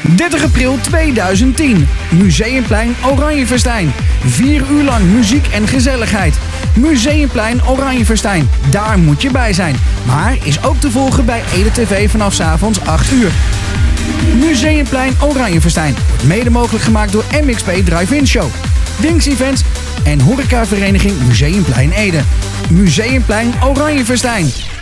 30 april 2010. Museumplein Oranjefestijn. 4 uur lang muziek en gezelligheid. Museumplein Oranjefestijn. Daar moet je bij zijn. Maar is ook te volgen bij Ede TV vanaf 's avonds 8 uur. Museumplein Oranjefestijn wordt mede mogelijk gemaakt door MXP Drive-In Show, Wings Events en horecavereniging Museumplein Ede. Museumplein Oranjefestijn.